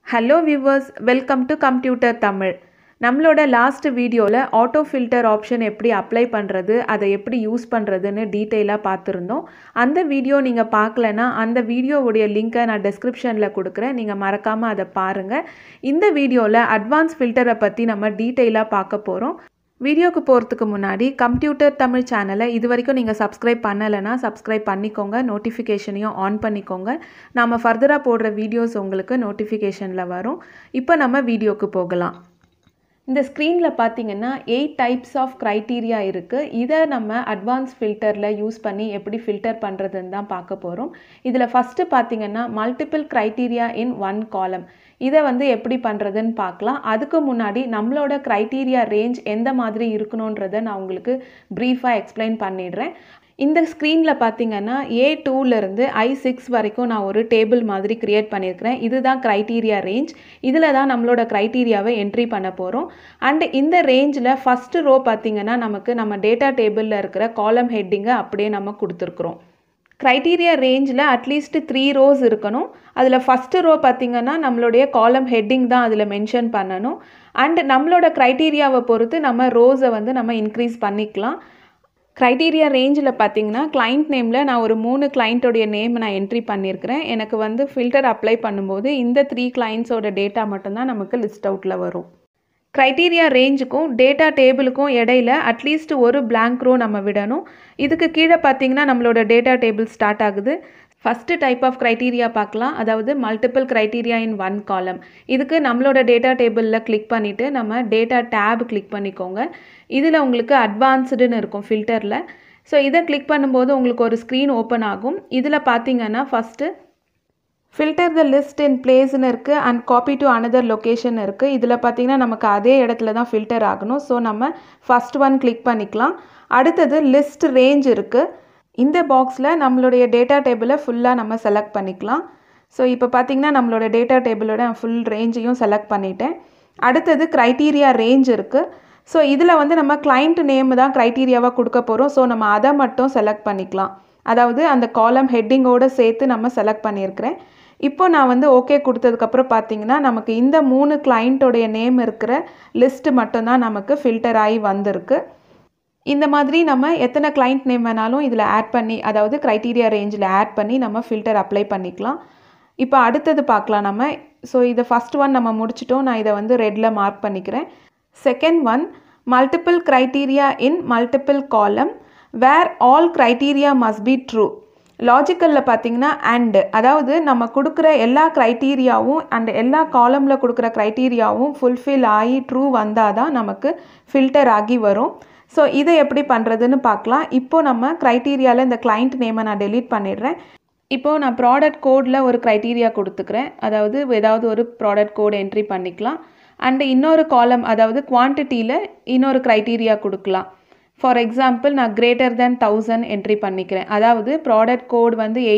Hello viewers, welcome to Computer Tamil. நம்மளோட last வீடியோவில் auto filter option எப்படி apply பண்ணுறது, அதை எப்படி யூஸ் பண்ணுறதுன்னு டீட்டெயிலாக பார்த்துருந்தோம். அந்த வீடியோ நீங்கள் பார்க்கலன்னா அந்த வீடியோவுடைய லிங்க்கை நான் டிஸ்கிரிப்ஷனில் கொடுக்குறேன், நீங்கள் மறக்காமல் அதை பாருங்கள். இந்த வீடியோவில் அட்வான்ஸ் ஃபில்டரை பற்றி நம்ம டீட்டெயிலாக பார்க்க போகிறோம். வீடியோக்கு போகிறதுக்கு முன்னாடி கம்ப்யூட்டர் தமிழ் சேனலை இது வரைக்கும் நீங்கள் சப்ஸ்கிரைப் பண்ணலைன்னா சப்ஸ்கிரைப் பண்ணிக்கோங்க, நோட்டிஃபிகேஷனையும் ஆன் பண்ணிக்கோங்க. நாம் ஃபர்தராக போடுற வீடியோஸ் உங்களுக்கு நோட்டிஃபிகேஷனில் வரும். இப்போ நம்ம வீடியோக்கு போகலாம். இந்த ஸ்க்ரீனில் பார்த்தீங்கன்னா 8 டைப்ஸ் ஆஃப் க்ரைட்டீரியா இருக்குது. இதை நம்ம அட்வான்ஸ் ஃபில்டரில் யூஸ் பண்ணி எப்படி ஃபில்டர் பண்ணுறதுன்னு தான் பார்க்க போகிறோம். இதில் ஃபஸ்ட்டு பார்த்தீங்கன்னா மல்டிபிள் க்ரைட்டீரியா இன் ஒன் காலம். இதை எப்படி பண்ணுறதுன்னு பார்க்கலாம். அதுக்கு முன்னாடி நம்மளோட க்ரைட்டீரியா ரேஞ்ச் எந்த மாதிரி இருக்கணுன்றதை நான் உங்களுக்கு ப்ரீஃபாக எக்ஸ்பிளைன் பண்ணிடுறேன். இந்த ஸ்க்ரீனில் பார்த்தீங்கன்னா A2லேருந்து I6 வரைக்கும் நான் ஒரு டேபிள் மாதிரி க்ரியேட் பண்ணியிருக்கிறேன். இதுதான் க்ரைட்டீரியா ரேஞ்ச். இதில் தான் நம்மளோட க்ரைட்டீரியாவை என்ட்ரி பண்ண போகிறோம். அண்ட் இந்த ரேஞ்சில் ஃபஸ்ட்டு ரோ பார்த்திங்கன்னா நம்ம டேட்டா டேபிளில் இருக்கிற காலம் ஹெட்டிங்கை அப்படியே நம்ம கொடுத்துருக்குறோம். க்ரைட்டீரியா ரேஞ்சில் அட்லீஸ்ட் 3 ரோஸ் இருக்கணும். அதில் ஃபஸ்ட்டு ரோ பார்த்திங்கன்னா நம்மளுடைய காலம் ஹெட்டிங் தான் அதில் மென்ஷன் பண்ணணும். அண்ட் நம்மளோட க்ரைட்டீரியாவை பொறுத்து நம்ம ரோஸை நம்ம இன்க்ரீஸ் பண்ணிக்கலாம். க்ரைட்டீரியா ரேஞ்சில் பார்த்தீங்கன்னா கிளைண்ட் நேமில் நான் ஒரு 3 கிளைண்ட்டோடைய நேம் நான் என்ட்ரி பண்ணியிருக்கிறேன். எனக்கு ஃபில்டர் அப்ளை பண்ணும்போது இந்த 3 கிளைண்ட்ஸோட டேட்டா மட்டும்தான் நமக்கு லிஸ்ட் அவுட்டில் வரும். க்ரைட்டீரியா ரேஞ்சுக்கும் டேட்டா டேபிளுக்கும் இடையில அட்லீஸ்ட் ஒரு பிளாங்க் ரோ நம்ம விடணும். இதுக்கு கீழே பார்த்தீங்கன்னா நம்மளோட டேட்டா டேபிள் ஸ்டார்ட் ஆகுது. ஃபஸ்ட்டு டைப் ஆஃப் க்ரைட்டீரியா பார்க்கலாம், அதாவது மல்டிபிள் க்ரைட்டீரியா இன் ஒன் காலம். இதுக்கு நம்மளோட டேட்டா டேபிளில் கிளிக் பண்ணிவிட்டு நம்ம டேட்டா டேப் கிளிக் பண்ணிக்கோங்க. இதில் உங்களுக்கு அட்வான்ஸ்டுன்னு இருக்கும் ஃபில்டரில். ஸோ இதை கிளிக் பண்ணும்போது உங்களுக்கு ஒரு ஸ்க்ரீன் ஓப்பன் ஆகும். இதில் பார்த்தீங்கன்னா first filter the list in பிளேஸ்ன்னு இருக்குது and copy to another location இருக்குது. இதில் பார்த்தீங்கன்னா நமக்கு அதே இடத்துல தான் ஃபில்டர் ஆகணும். ஸோ நம்ம ஃபஸ்ட் ஒன் கிளிக் பண்ணிக்கலாம். அடுத்தது லிஸ்ட் ரேஞ்ச் இருக்குது. இந்த பாக்ஸில் நம்மளுடைய டேட்டா டேபிளை ஃபுல்லாக நம்ம செலக்ட் பண்ணிக்கலாம். ஸோ இப்போ பார்த்திங்கன்னா நம்மளோட டேட்டா டேபிளோட ஃபுல் ரேஞ்சையும் செலக்ட் பண்ணிட்டேன். அடுத்தது க்ரைட்டீரியா ரேஞ்ச் இருக்குது. ஸோ இதில் நம்ம கிளைண்ட் நேம் தான் க்ரைட்டீரியாவாக கொடுக்க போகிறோம். ஸோ நம்ம அதை மட்டும் செலக்ட் பண்ணிக்கலாம். அதாவது அந்த காலம் ஹெட்டிங்கோடு சேர்த்து நம்ம செலக்ட் பண்ணியிருக்கிறேன். இப்போ நான் ஓகே கொடுத்ததுக்கப்புறம் பார்த்தீங்கன்னா நமக்கு இந்த 3 கிளைண்ட்டோடைய நேம் இருக்கிற லிஸ்ட்டு மட்டும்தான் நமக்கு ஃபில்டர் ஆகி வந்திருக்கு. இந்த மாதிரி நம்ம எத்தனை கிளைண்ட் நேம் வேணாலும் இதில் ஆட் பண்ணி, அதாவது க்ரைட்டீரியா ரேஞ்சில் ஆட் பண்ணி நம்ம ஃபில்டர் அப்ளை பண்ணிக்கலாம். இப்போ அடுத்தது பார்க்கலாம் நம்ம. ஸோ இதை ஃபஸ்ட் ஒன் நம்ம முடிச்சிட்டோம். நான் இதை ரெட்டில் மார்க் பண்ணிக்கிறேன். Second one multiple criteria in multiple column where all criteria must be true. லாஜிக்கலில் பார்த்தீங்கன்னா அண்டு, அதாவது நம்ம கொடுக்குற எல்லா க்ரைட்டீரியாவும் அண்ட் எல்லா காலமில் கொடுக்குற க்ரைட்டீரியாவும் ஃபுல்ஃபில் ஆகி ட்ரூ வந்தால் தான் நமக்கு ஃபில்டர் ஆகி வரும். ஸோ இதை எப்படி பண்ணுறதுன்னு பார்க்கலாம். இப்போது நம்ம க்ரைட்டீரியாவில் இந்த கிளைண்ட் நேமை நான் டெலீட் பண்ணிடுறேன். இப்போது நான் ப்ராடக்ட் கோடில் ஒரு க்ரைட்டீரியா கொடுத்துக்கிறேன். அதாவது ஏதாவது ஒரு ப்ராடக்ட் கோட் என்ட்ரி பண்ணிக்கலாம். அண்டு இன்னொரு காலம், அதாவது குவான்டிட்டியில் இன்னொரு க்ரைட்டீரியா கொடுக்கலாம். ஃபார் எக்ஸாம்பிள் நான் கிரேட்டர் தேன் 1000 என்ட்ரி பண்ணிக்கிறேன். அதாவது ப்ராடக்ட் கோட்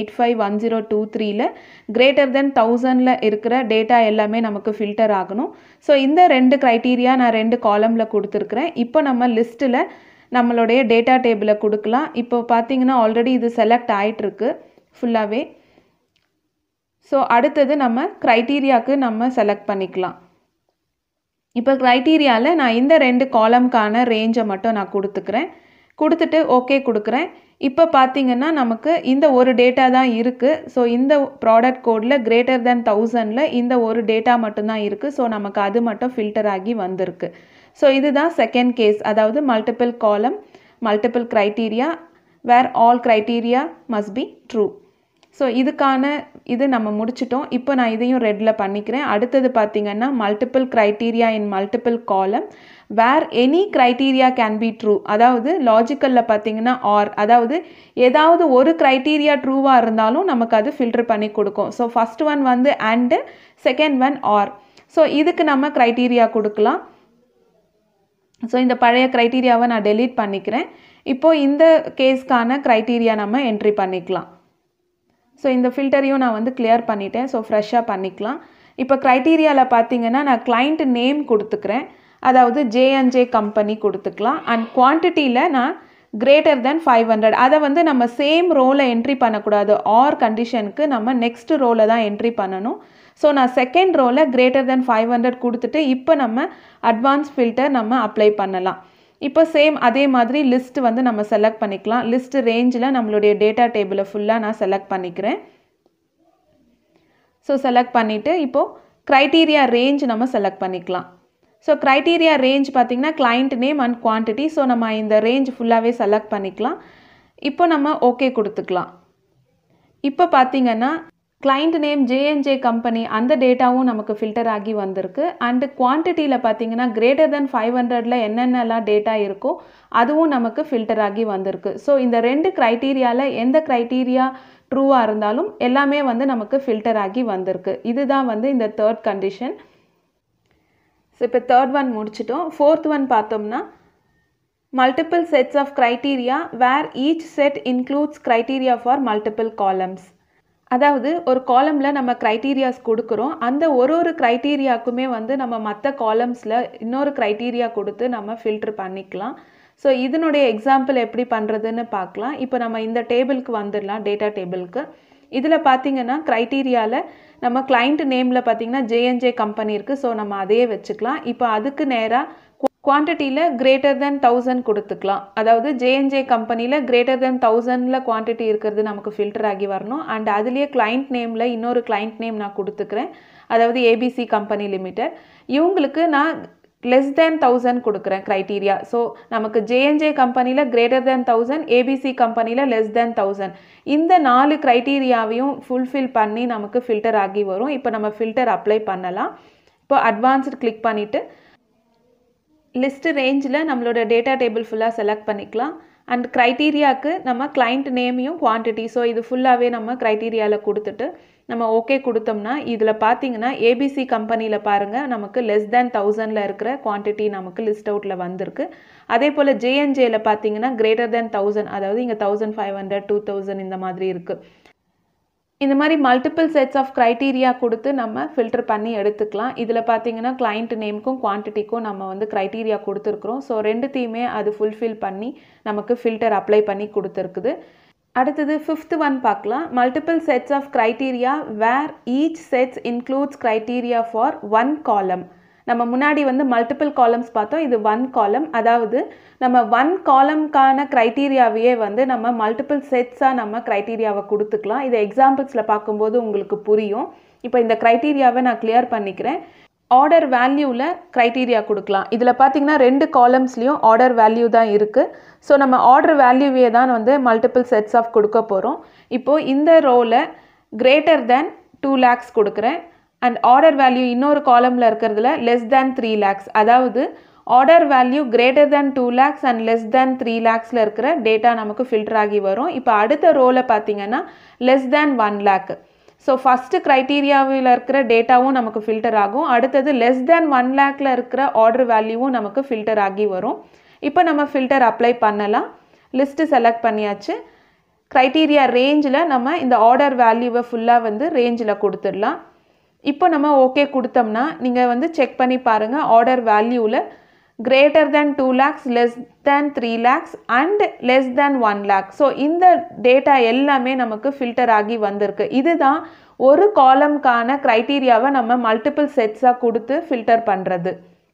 851023ல் கிரேட்டர் தென் 1000ல் இருக்கிற டேட்டா எல்லாமே நமக்கு ஃபில்டர் ஆகணும். ஸோ இந்த 2 க்ரைட்டீரியா நான் 2 காலமில் கொடுத்துருக்குறேன். இப்போ நம்ம லிஸ்ட்டில் நம்மளுடைய டேட்டா டேபிளை கொடுக்கலாம். இப்போ பார்த்தீங்கன்னா ஆல்ரெடி இது செலக்ட் ஆகிட்டுருக்கு ஃபுல்லாகவே. ஸோ அடுத்தது நம்ம க்ரைட்டீரியாவுக்கு நம்ம செலக்ட் பண்ணிக்கலாம். இப்போ க்ரைட்டீரியாவில் நான் இந்த 2 காலம்க்கான ரேஞ்சை மட்டும் நான் கொடுத்துட்டு ஓகே கொடுக்குறேன். இப்போ பார்த்தீங்கன்னா நமக்கு இந்த ஒரு டேட்டா தான் இருக்குது. ஸோ இந்த ப்ராடக்ட் கோடில் கிரேட்டர் தேன் 1000ல் இந்த ஒரு டேட்டா மட்டும்தான் இருக்குது. ஸோ நமக்கு அது மட்டும் ஃபில்டர் ஆகி வந்திருக்கு. ஸோ இதுதான் செகண்ட் கேஸ், அதாவது multiple column multiple criteria where all criteria must be true. So இது நம்ம முடிச்சிட்டோம். இப்போ நான் இதையும் ரெட்டில் பண்ணிக்கிறேன். அடுத்தது பார்த்திங்கன்னா multiple criteria in multiple column where any criteria can be true. அதாவது லாஜிக்கலில் பார்த்திங்கன்னா ஆர், அதாவது ஏதாவது ஒரு க்ரைட்டீரியா ட்ரூவாக இருந்தாலும் நமக்கு அது ஃபில்டர் பண்ணி கொடுக்கும். So first one and, second one or. So இதுக்கு நம்ம க்ரைட்டீரியா கொடுக்கலாம். ஸோ இந்த பழைய க்ரைட்டீரியாவை நான் டெலீட் பண்ணிக்கிறேன். இப்போது இந்த கேஸ்க்கான க்ரைட்டீரியா நம்ம என்ட்ரி பண்ணிக்கலாம். ஸோ இந்த ஃபில்டரையும் நான் கிளியர் பண்ணிட்டேன். ஸோ ஃப்ரெஷ்ஷாக பண்ணிக்கலாம். இப்போ க்ரைட்டீரியாவில் பார்த்தீங்கன்னா நான் கிளைண்ட் நேம் கொடுத்துக்கிறேன். அதாவது J&J கம்பெனி கொடுத்துக்கலாம். அண்ட் குவான்டிட்டியில் நான் கிரேட்டர் தென் 500 அதை நம்ம சேம் ரோவில் என்ட்ரி பண்ணக்கூடாது. ஆர் கண்டிஷனுக்கு நம்ம நெக்ஸ்ட் ரோவில் தான் என்ட்ரி பண்ணணும். ஸோ நான் செகண்ட் ரோவில் greater than 500 கொடுத்துட்டு இப்போ நம்ம அட்வான்ஸ் ஃபில்டர் நம்ம அப்ளை பண்ணலாம். இப்போ சேம் அதே மாதிரி லிஸ்ட் வந்து நம்ம செலக்ட் பண்ணிக்கலாம். லிஸ்ட் ரேஞ்சில் நம்மளுடைய டேட்டா டேபிளை ஃபுல்லாக நான் செலக்ட் பண்ணிக்கிறேன். ஸோ செலக்ட் பண்ணிவிட்டு இப்போது க்ரைட்டீரியா ரேஞ்ச் நம்ம செலக்ட் பண்ணிக்கலாம். ஸோ க்ரைட்டீரியா ரேஞ்ச் பார்த்திங்கன்னா client name and quantity. So நம்ம இந்த ரேஞ்ச் ஃபுல்லாகவே செலக்ட் பண்ணிக்கலாம். இப்போ நம்ம ஓகே கொடுத்துக்கலாம். இப்போ பார்த்திங்கன்னா கிளைண்ட் நேம் J&J கம்பெனி அந்த டேட்டாவும் நமக்கு ஃபில்டர் ஆகி வந்திருக்கு. அண்டு குவான்டிட்டியில் பார்த்திங்கன்னா greater than 500ல் என்னென்னலாம் டேட்டா இருக்கோ அதுவும் நமக்கு ஃபில்டர் ஆகி வந்திருக்கு. ஸோ இந்த ரெண்டு க்ரைட்டீரியாவில் எந்த க்ரைட்டீரியா ட்ரூவாக இருந்தாலும் எல்லாமே வந்து நமக்கு ஃபில்டர் ஆகி வந்திருக்கு. இதுதான் வந்து இந்த தேர்ட் கண்டிஷன். ஸோ இப்போ தேர்ட் ஒன் முடிச்சிட்டோம். ஃபோர்த் ஒன் பார்த்தோம்னா multiple sets of criteria where each set includes criteria for multiple columns. அதாவது ஒரு காலமில் நம்ம க்ரைட்டீரியாஸ் கொடுக்குறோம். அந்த ஒரு க்ரைட்டீரியாவுக்குமே வந்து நம்ம மற்ற காலம்ஸில் இன்னொரு க்ரைட்டீரியா கொடுத்து நம்ம ஃபில்டர் பண்ணிக்கலாம். ஸோ இதனுடைய எக்ஸாம்பிள் எப்படி பண்ணுறதுன்னு பார்க்கலாம். இப்போ நம்ம இந்த டேபிளுக்கு வந்துடலாம், டேட்டா டேபிளுக்கு. இதில் பார்த்திங்கன்னா க்ரைட்டீரியாவில் நம்ம கிளைண்ட் நேமில் பார்த்திங்கன்னா J&J கம்பெனி இருக்குது. ஸோ நம்ம அதையே வச்சுக்கலாம். இப்போ அதுக்கு நேராக குவான்டிட்டியில் greater than 1000 கொடுத்துக்கலாம். அதாவது J&J கம்பெனியில் greater than 1000ல் குவான்டிட்டி இருக்கிறது நமக்கு ஃபில்டர் ஆகி வரணும். அண்ட் அதுலேயே கிளைண்ட் நேமில் இன்னொரு கிளைண்ட் நேம் நான் கொடுத்துக்கிறேன். அதாவது ABC கம்பெனி லிமிடெட். இவங்களுக்கு நான் லெஸ் தேன் 1000 கொடுக்குறேன் க்ரைட்டீரியா. ஸோ நமக்கு J&J கம்பெனியில் greater than 1000, ABC கம்பெனியில் லெஸ் தேன் 1000. இந்த 4 க்ரைட்டீரியாவையும் ஃபுல்ஃபில் பண்ணி நமக்கு ஃபில்டர் ஆகி வரும். இப்போ நம்ம ஃபில்டர் அப்ளை பண்ணலாம். இப்போ அட்வான்ஸ்டு கிளிக் பண்ணிவிட்டு லிஸ்ட்டு ரேஞ்சில் நம்மளோட டேட்டா டேபிள் ஃபுல்லாக செலக்ட் பண்ணிக்கலாம். அண்ட் க்ரைட்டீரியாவுக்கு நம்ம கிளைண்ட் நேமையும் குவான்டிட்டி, ஸோ இது ஃபுல்லாகவே நம்ம க்ரைட்டீரியாவில் கொடுத்துட்டு நம்ம ஓகே கொடுத்தோம்னா இதில் பார்த்தீங்கன்னா ABC கம்பெனியில் பாருங்கள் நமக்கு லெஸ் தேன் 1000ல் இருக்கிற குவான்டிட்டி நமக்கு லிஸ்ட் அவுட்டில் வந்திருக்கு. அதே போல் J&Jயில் பார்த்தீங்கன்னா greater than 1000, அதாவது இங்கே 1500, 2000 இந்த மாதிரி இருக்குது. இந்த மாதிரி மல்டிபிள் செட்ஸ் ஆஃப் க்ரைட்டீரியா கொடுத்து நம்ம ஃபில்டர் பண்ணி எடுத்துக்கலாம். இதில் பார்த்தீங்கன்னா கிளைண்ட் நேமுக்கும் குவான்டிட்டிக்கும் நம்ம வந்து க்ரைட்டீரியா கொடுத்துருக்குறோம். ஸோ ரெண்டுத்தையுமே அது ஃபுல்ஃபில் பண்ணி நமக்கு ஃபில்டர் அப்ளை பண்ணி கொடுத்துருக்குது. அடுத்தது ஃபிஃப்த் ஒன் பார்க்கலாம். Multiple sets of criteria where each sets includes criteria for one column. நம்ம முன்னாடி வந்து மல்டிபிள் காலம்ஸ் பார்த்தோம், இது ஒன் காலம். அதாவது நம்ம ஒன் காலம்க்கான க்ரைட்டீரியாவையே வந்து நம்ம மல்டிபிள் செட்ஸாக நம்ம க்ரைட்டீரியாவை கொடுத்துக்கலாம். இதை எக்ஸாம்பிள்ஸில் பார்க்கும்போது உங்களுக்கு புரியும். இப்போ இந்த க்ரைட்டீரியாவை நான் கிளியர் பண்ணிக்கிறேன். ஆர்டர் வேல்யூவில் க்ரைட்டீரியா கொடுக்கலாம். இதில் பார்த்தீங்கன்னா 2 காலம்ஸ்லேயும் ஆர்டர் வேல்யூ தான் இருக்குது. ஸோ நம்ம ஆர்டர் வேல்யூவே தான் வந்து மல்டிபிள் செட்ஸ் ஆஃப் கொடுக்க போகிறோம். இப்போது இந்த ரோவில் greater than 2 lakhs கொடுக்குறேன். அண்ட் ஆர்டர் வேல்யூ இன்னொரு காலமில் இருக்கிறதுல less than 3 lakhs, அதாவது order value greater than 2 lakhs and less than 3 lakhsல இருக்கிற டேட்டா நமக்கு ஃபில்டர் ஆகி வரும். இப்போ அடுத்த ரோவில் பார்த்தீங்கன்னா less than 1 lakh. So first க்ரைட்டீரியாவில் இருக்கிற டேட்டாவும் நமக்கு ஃபில்டர் ஆகும். அடுத்தது less than 1 lakhல இருக்கிற ஆர்டர் வேல்யூவும் நமக்கு ஃபில்டர் ஆகி வரும். இப்போ நம்ம ஃபில்டர் அப்ளை பண்ணலாம். லிஸ்ட்டு செலக்ட் பண்ணியாச்சு. க்ரைட்டீரியா ரேஞ்சில் நம்ம இந்த ஆர்டர் வேல்யூவை ஃபுல்லாக வந்து ரேஞ்சில் கொடுத்துடலாம். இப்போ நம்ம ஓகே கொடுத்தோம்னா நீங்கள் வந்து செக் பண்ணி பாருங்கள். ஆர்டர் வேல்யூவில் greater than 2 lakhs, less than 3 lakhs and less than 1 lakh. So இந்த டேட்டா எல்லாமே நமக்கு ஃபில்டர் ஆகி வந்திருக்கு. இதுதான் ஒரு காலம்கான க்ரைட்டீரியாவை நம்ம மல்டிபிள் செட்ஸாக கொடுத்து ஃபில்டர் பண்ணுறது.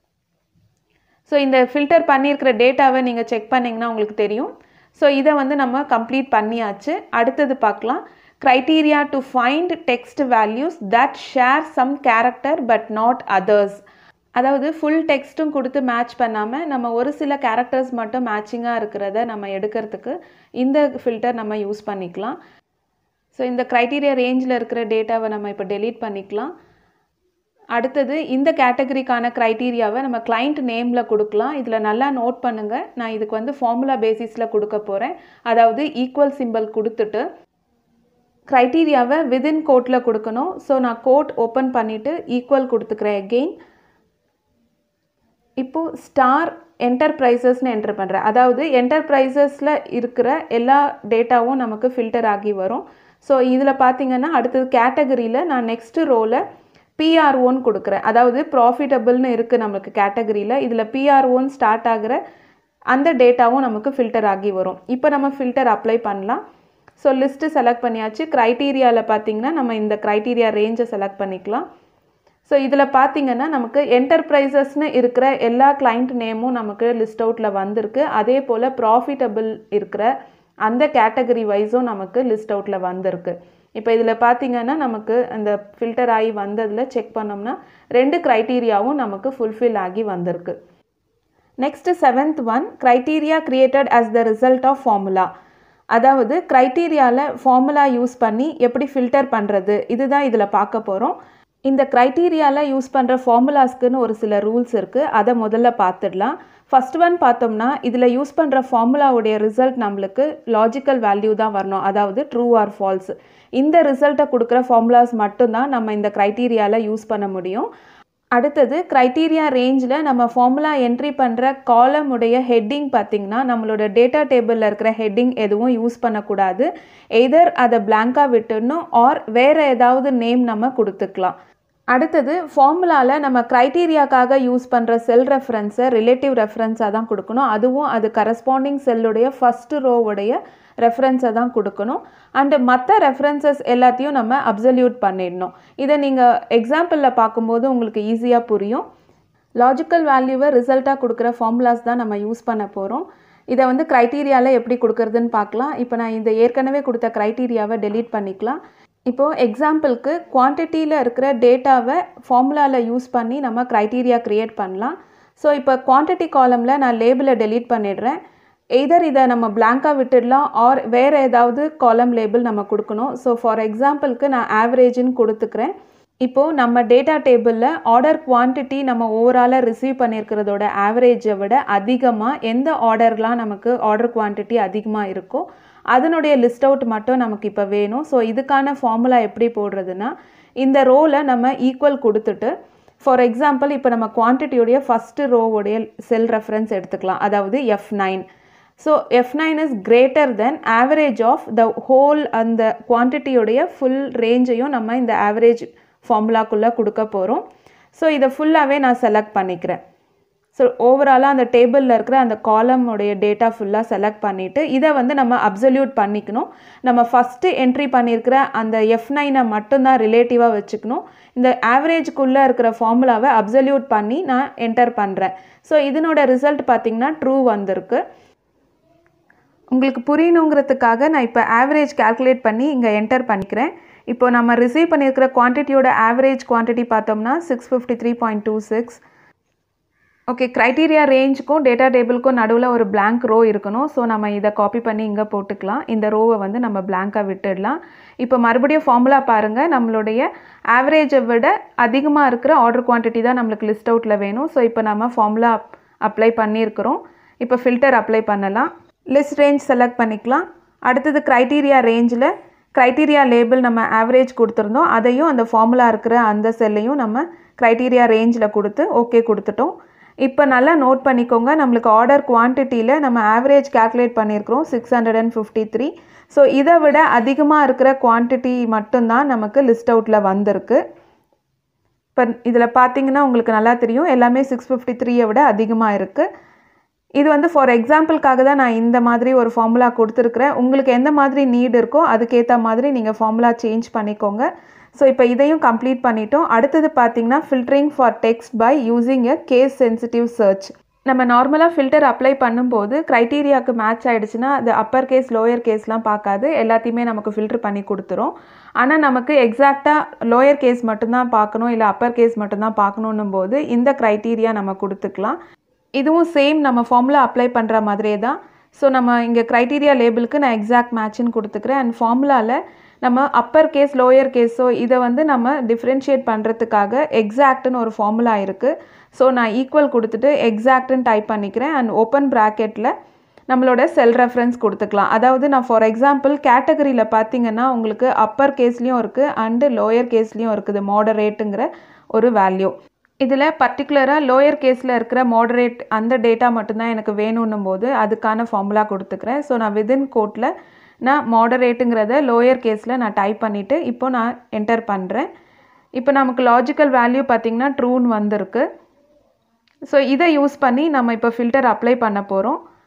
ஸோ இந்த ஃபில்டர் பண்ணியிருக்கிற டேட்டாவை நீங்கள் செக் பண்ணிங்கன்னா உங்களுக்கு தெரியும். ஸோ இதை வந்து நம்ம கம்ப்ளீட் பண்ணியாச்சு. அடுத்தது பார்க்கலாம். criteria to find text values that share some character but not others. அதாவது ஃபுல் டெக்ஸ்ட்டும் கொடுத்து மேட்ச் பண்ணாமல் நம்ம ஒரு சில கேரக்டர்ஸ் மட்டும் மேட்சிங்காக இருக்கிறத நம்ம எடுக்கிறதுக்கு இந்த ஃபில்டர் நம்ம யூஸ் பண்ணிக்கலாம். ஸோ இந்த க்ரைட்டீரியா ரேஞ்சில் இருக்கிற டேட்டாவை நம்ம இப்போ டெலீட் பண்ணிக்கலாம். அடுத்தது இந்த கேட்டகரிக்கான க்ரைட்டீரியாவை நம்ம கிளைண்ட் நேமில் கொடுக்கலாம். இதில் நல்லா நோட் பண்ணுங்கள், நான் இதுக்கு வந்து ஃபார்முலா பேசிஸில் கொடுக்க போகிறேன். அதாவது ஈக்குவல் சிம்பிள் கொடுத்துட்டு க்ரைட்டீரியாவை விதின் கோட்டில் கொடுக்கணும். ஸோ நான் கோட் ஓப்பன் பண்ணிவிட்டு ஈக்குவல் கொடுத்துக்கிறேன் அகெயின். இப்போது ஸ்டார் என்டர்பிரைசஸ்னு என்டர் பண்ணுறேன். அதாவது என்டர்பிரைசஸில் இருக்கிற எல்லா டேட்டாவும் நமக்கு ஃபில்டர் ஆகி வரும். ஸோ இதில் பார்த்தீங்கன்னா அடுத்தது கேட்டகரியில் நான் நெக்ஸ்ட்டு ரோவில் PROன்னு கொடுக்குறேன். அதாவது ப்ராஃபிட்டபிள்னு இருக்குது நமக்கு கேட்டகரியில். இதில் PROன்னு ஸ்டார்ட் ஆகிற அந்த டேட்டாவும் நமக்கு ஃபில்டர் ஆகி வரும். இப்போ நம்ம ஃபில்டர் அப்ளை பண்ணலாம். ஸோ லிஸ்ட்டு செலக்ட் பண்ணியாச்சு. க்ரைட்டீரியாவில் பார்த்திங்கன்னா நம்ம இந்த க்ரைட்டீரியா ரேஞ்சை செலக்ட் பண்ணிக்கலாம். ஸோ இதில் பார்த்திங்கன்னா நமக்கு என்டர்பிரைசஸ்னு இருக்கிற எல்லா கிளைண்ட் நேமும் நமக்கு லிஸ்ட் அவுட்டில் வந்திருக்கு. அதே போல் ப்ராஃபிட்டபிள் இருக்கிற அந்த கேட்டகரி வைஸும் நமக்கு லிஸ்ட் அவுட்டில் வந்திருக்கு. இப்போ இதில் பார்த்திங்கன்னா நமக்கு அந்த ஃபில்டர் ஆகி வந்ததில் செக் பண்ணோம்னா 2 க்ரைட்டீரியாவும் நமக்கு ஃபுல்ஃபில் ஆகி வந்திருக்கு. Next 7th one, criteria created as the result of formula. அதாவது க்ரைட்டீரியாவில் ஃபார்முலா யூஸ் பண்ணி எப்படி ஃபில்டர் பண்ணுறது, இதுதான் இதில் பார்க்க போகிறோம். இந்த க்ரைட்டீரியாவில் யூஸ் பண்ணுற ஃபார்முலாஸ்க்குன்னு ஒரு சில ரூல்ஸ் இருக்குது. அதை முதல்ல பார்த்துடலாம். ஃபஸ்ட் ஒன் பார்த்தோம்னா இதில் யூஸ் பண்ணுற ஃபார்முலாவுடைய ரிசல்ட் நம்மளுக்கு லாஜிக்கல் வேல்யூ தான் வரணும், அதாவது ட்ரூ ஆர் ஃபால்ஸ். இந்த ரிசல்ட்டை கொடுக்குற ஃபார்முலாஸ் மட்டும்தான் நம்ம இந்த க்ரைட்டீரியாவில் யூஸ் பண்ண முடியும். அடுத்தது க்ரைட்டீரியா ரேஞ்சில் நம்ம ஃபார்முலா என்ட்ரி பண்ணுற காலம் உடைய ஹெட்டிங் பார்த்திங்கன்னா நம்மளோட டேட்டா டேபிளில் இருக்கிற ஹெட்டிங் எதுவும் யூஸ் பண்ணக்கூடாது. எய்தர் அதை பிளாங்காக விட்டுடணும் ஆர் வேறு ஏதாவது நேம் நம்ம கொடுத்துக்கலாம். அடுத்தது ஃபார்முலாவில் நம்ம க்ரைட்டீரியாக்காக யூஸ் பண்ணுற செல் ரெஃபரன்ஸை ரிலேட்டிவ் ரெஃபரன்ஸாக தான் கொடுக்கணும். அதுவும் அது கரஸ்பாண்டிங் செல்லுடைய ஃபஸ்ட்டு ரோவுடைய ரெஃபரன்ஸை தான் கொடுக்கணும். அண்டு மற்ற ரெஃபரன்சஸ் எல்லாத்தையும் நம்ம அப்சல்யூட் பண்ணிடணும். இதை நீங்கள் எக்ஸாம்பிளில் பார்க்கும்போது உங்களுக்கு ஈஸியாக புரியும். லாஜிக்கல் வேல்யூவை ரிசல்ட்டாக கொடுக்குற ஃபார்முலாஸ் தான் நம்ம யூஸ் பண்ண போகிறோம். இதை வந்து க்ரைட்டீரியாவில் எப்படி கொடுக்குறதுன்னு பார்க்கலாம். இப்போ நான் இந்த ஏற்கனவே கொடுத்த க்ரைட்டீரியாவை டெலீட் பண்ணிக்கலாம். இப்போது எக்ஸாம்பிளுக்கு குவான்டிட்டியில் இருக்கிற டேட்டாவை ஃபார்முலாவில் யூஸ் பண்ணி நம்ம க்ரைட்டீரியா க்ரியேட் பண்ணலாம். ஸோ இப்போ குவான்டிட்டி காலமில் நான் லேபிளை டெலீட் பண்ணிடுறேன். எய்தர் இதை நம்ம பிளாங்காக விட்டுடலாம் ஆர் வேறு ஏதாவது காலம் லேபிள் நம்ம கொடுக்கணும். ஸோ ஃபார் எக்ஸாம்பிளுக்கு நான் ஆவரேஜ்னு கொடுத்துக்கிறேன். இப்போது நம்ம டேட்டா டேபிளில் ஆர்டர் குவான்டிட்டி நம்ம ஓவராலாக ரிசீவ் பண்ணியிருக்கிறதோட ஆவரேஜை விட அதிகமாக எந்த ஆர்டர்லாம் நமக்கு ஆர்டர் குவான்டிட்டி அதிகமாக இருக்கோ அதனுடைய லிஸ்ட் அவுட் மட்டும் நமக்கு இப்போ வேணும். ஸோ இதுக்கான ஃபார்முலா எப்படி போடுறதுன்னா இந்த ரோவில் நம்ம ஈக்குவல் கொடுத்துட்டு ஃபார் எக்ஸாம்பிள் இப்போ நம்ம குவான்டிட்டியோடைய ஃபஸ்ட்டு ரோவுடைய செல் ரெஃபரன்ஸ் எடுத்துக்கலாம், அதாவது F9. So F9 is greater than average of the whole அந்த குவான்டிட்டியோடைய ஃபுல் ரேஞ்சையும் நம்ம இந்த ஆவரேஜ் ஃபார்முலாக்குள்ளே கொடுக்க போகிறோம். ஸோ இதை ஃபுல்லாகவே நான் செலக்ட் பண்ணிக்கிறேன். ஸோ ஓவராலாக அந்த டேபிளில் இருக்கிற அந்த காலமுடைய டேட்டா ஃபுல்லாக செலக்ட் பண்ணிவிட்டு இதை வந்து நம்ம அப்சல்யூட் பண்ணிக்கணும். நம்ம ஃபஸ்ட்டு என்ட்ரி பண்ணியிருக்கிற அந்த F9 மட்டும்தான் ரிலேட்டிவாக வச்சுக்கணும். இந்த ஆவரேஜுக்குள்ளே இருக்கிற ஃபார்முலாவை அப்சல்யூட் பண்ணி நான் என்டர் பண்ணுறேன். ஸோ இதனோட ரிசல்ட் பார்த்திங்கன்னா ட்ரூ வந்திருக்கு. உங்களுக்கு புரியணுங்கிறதுக்காக நான் இப்போ ஆவரேஜ் கால்குலேட் பண்ணி இங்கே என்டர் பண்ணிக்கிறேன். இப்போ நம்ம ரிசீவ் பண்ணியிருக்கிற குவான்டிட்டியோட ஆவரேஜ் குவான்டிட்டி பார்த்தோம்னா 653.26. ஓகே, க்ரைட்டீரியா ரேஞ்சுக்கும் டேட்டா டேபிளுக்கும் நடுவில் ஒரு பிளாங்க் ரோ இருக்கணும். ஸோ நம்ம இதை காப்பி பண்ணி இங்கே போட்டுக்கலாம். இந்த ரோவை வந்து நம்ம பிளாங்காக விட்டுடலாம். இப்போ மறுபடியும் ஃபார்முலா பாருங்கள். நம்மளுடைய ஆவரேஜை விட அதிகமாக இருக்கிற ஆர்டர் குவான்டிட்டி தான் நம்மளுக்கு லிஸ்ட் அவுட்டில் வேணும். ஸோ இப்போ நம்ம ஃபார்முலா அப்ளை பண்ணியிருக்கிறோம். இப்போ ஃபில்டர் அப்ளை பண்ணலாம். லிஸ்ட் ரேஞ்ச் செலக்ட் பண்ணிக்கலாம். அடுத்தது க்ரைட்டீரியா ரேஞ்சில் க்ரைட்டீரியா லேபிள் நம்ம ஆவரேஜ் கொடுத்துருந்தோம். அதையும் அந்த ஃபார்முலா இருக்கிற அந்த செல்லையும் நம்ம க்ரைட்டீரியா ரேஞ்சில் கொடுத்து ஓகே கொடுத்துட்டோம். இப்போ நல்லா நோட் பண்ணிக்கோங்க, நம்மளுக்கு ஆர்டர் குவான்டிட்டியில் நம்ம ஆவரேஜ் கால்குலேட் பண்ணியிருக்கிறோம் 653. ஸோ இதை விட அதிகமாக இருக்கிற குவான்டிட்டி மட்டும்தான் நமக்கு லிஸ்ட் அவுட்டில் வந்திருக்கு. இப்போ இதில் பார்த்தீங்கன்னா உங்களுக்கு நல்லா தெரியும், எல்லாமே 653 விட அதிகமாக இருக்குது. இது வந்து ஃபார் எக்ஸாம்பிளுக்காக தான் நான் இந்த மாதிரி ஒரு ஃபார்முலா கொடுத்துருக்குறேன். உங்களுக்கு எந்த மாதிரி நீட் இருக்கோ அதுக்கேற்ற மாதிரி நீங்கள் ஃபார்முலா சேஞ்ச் பண்ணிக்கோங்க. ஸோ இப்போ இதையும் கம்ப்ளீட் பண்ணிட்டோம். அடுத்தது பார்த்தீங்கன்னா filtering for text by using a case sensitive search. நம்ம நார்மலாக ஃபில்டர் அப்ளை பண்ணும்போது க்ரைட்டீரியாவுக்கு மேட்ச் ஆகிடுச்சுன்னா அது அப்பர் கேஸ் லோயர் கேஸ்லாம் பார்க்காது, எல்லாத்தையுமே நமக்கு ஃபில்டர் பண்ணி கொடுத்துரும். ஆனால் நமக்கு எக்ஸாக்டாக லோயர் கேஸ் மட்டும்தான் பார்க்கணும் இல்லை அப்பர் கேஸ் மட்டும்தான் பார்க்கணும் போது இந்த க்ரைட்டீரியா நம்ம கொடுத்துக்கலாம். இதுவும் சேம் நம்ம ஃபார்முலா அப்ளை பண்ணுற மாதிரியே தான். ஸோ நம்ம இங்கே க்ரைட்டீரியா லேபிளுக்கு நான் எக்ஸாக்ட் மேட்ச்னு கொடுத்துக்கிறேன். அண்ட் ஃபார்முலாவில் நம்ம அப்பர் கேஸ் லோயர் கேஸோ இதை வந்து நம்ம டிஃப்ரென்ஷியேட் பண்ணுறதுக்காக எக்ஸாக்ட்னு ஒரு ஃபார்முலா இருக்குது. ஸோ நான் ஈக்குவல் கொடுத்துட்டு எக்ஸாக்ட்னு டைப் பண்ணிக்கிறேன். அண்ட் ஓப்பன் ப்ராக்கெட்டில் நம்மளோட செல் ரெஃபரன்ஸ் கொடுத்துக்கலாம். அதாவது நான் ஃபார் எக்ஸாம்பிள் கேட்டகரியில் பார்த்தீங்கன்னா உங்களுக்கு அப்பர் கேஸ்லேயும் இருக்குது அண்டு லோயர் கேஸ்லேயும் இருக்குது மாடரேட்டுங்கிற ஒரு வேல்யூ. இதில் பர்டிகுலராக லோயர் கேஸில் இருக்கிற மாடரேட் அந்த டேட்டா மட்டும்தான் எனக்கு வேணும்னும் போது அதுக்கான ஃபார்முலா கொடுத்துக்கிறேன். ஸோ நான் விதின் கோட்டில் நான் மாடரேட்டுங்கிறத லோயர் கேஸில் நான் டைப் பண்ணிவிட்டு இப்போ நான் என்டர் பண்ணுறேன். இப்போ நமக்கு லாஜிக்கல் வேல்யூ பார்த்திங்கன்னா ட்ரூன்னு வந்திருக்கு. ஸோ இதை யூஸ் பண்ணி நம்ம இப்போ ஃபில்டர் அப்ளை பண்ண போகிறோம்.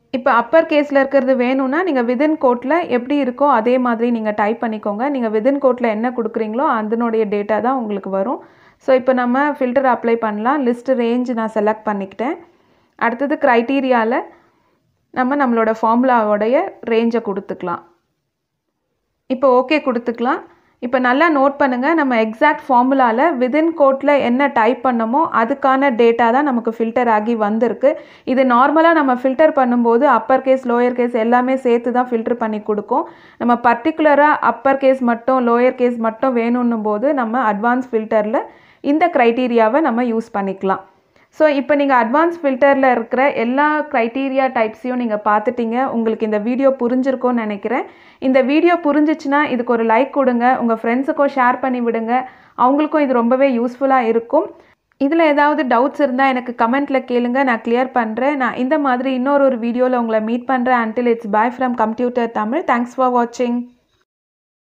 இப்போ அப்பர் கேஸில் இருக்கிறது வேணும்னா நீங்கள் விதின் கோட்டில் எப்படி இருக்கோ அதே மாதிரி நீங்கள் டைப் பண்ணிக்கோங்க. நீங்கள் விதின் கோட்டில் என்ன கொடுக்குறீங்களோ அதனுடைய டேட்டா தான் உங்களுக்கு வரும். ஸோ இப்போ நம்ம ஃபில்டர் அப்ளை பண்ணலாம். லிஸ்ட் ரேஞ்ச் நான் செலக்ட் பண்ணிக்கிட்டேன். அடுத்தது க்ரைட்டீரியாவில் நம்மளோட ஃபார்முலாவோடைய ரேஞ்சை கொடுத்துக்கலாம். இப்போ ஓகே கொடுத்துக்கலாம். இப்போ நல்லா நோட் பண்ணுங்கள், நம்ம எக்ஸாக்ட் ஃபார்முலாவில் விதின் கோட்டில் என்ன டைப் பண்ணமோ அதுக்கான டேட்டா தான் நமக்கு ஃபில்டர் ஆகி வந்திருக்கு. இது நார்மலாக நம்ம ஃபில்டர் பண்ணும்போது அப்பர் கேஸ் லோயர் கேஸ் எல்லாமே சேர்த்து தான் ஃபில்டர் பண்ணி கொடுக்கும். நம்ம பர்டிகுலராக அப்பர் கேஸ் மட்டும் லோயர் கேஸ் மட்டும் வேணும்னும் போது நம்ம அட்வான்ஸ் ஃபில்டரில் இந்த க்ரைட்டீரியாவை நம்ம யூஸ் பண்ணிக்கலாம். ஸோ இப்போ நீங்கள் அட்வான்ஸ் ஃபில்டரில் இருக்கிற எல்லா க்ரைட்டீரியா டைப்ஸையும் நீங்கள் பார்த்துட்டீங்க. உங்களுக்கு இந்த வீடியோ புரிஞ்சிருக்கும்னு நினைக்கிறேன். இந்த வீடியோ புரிஞ்சிச்சுன்னா இதுக்கு ஒரு லைக் கொடுங்க, உங்கள் ஃப்ரெண்ட்ஸுக்கும் ஷேர் பண்ணி விடுங்க. அவங்களுக்கும் இது ரொம்பவே யூஸ்ஃபுல்லாக இருக்கும். இதில் ஏதாவது டவுட்ஸ் இருந்தால் எனக்கு கமெண்ட்டில் கேளுங்க, நான் கிளியர் பண்ணுறேன். நான் இந்த மாதிரி இன்னொரு வீடியோவில் உங்களை மீட் பண்ணுறேன். Until it's bye from Computer Tamil. Thanks for watching.